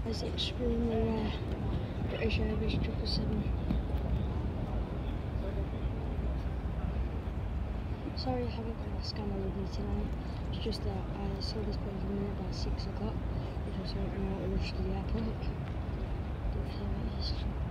It's extremely rare. British Airways 777. Sorry I haven't got my scanner with me tonight. It's just that I saw this person at about 6 o'clock because I went out to rush to the airport. Here it is.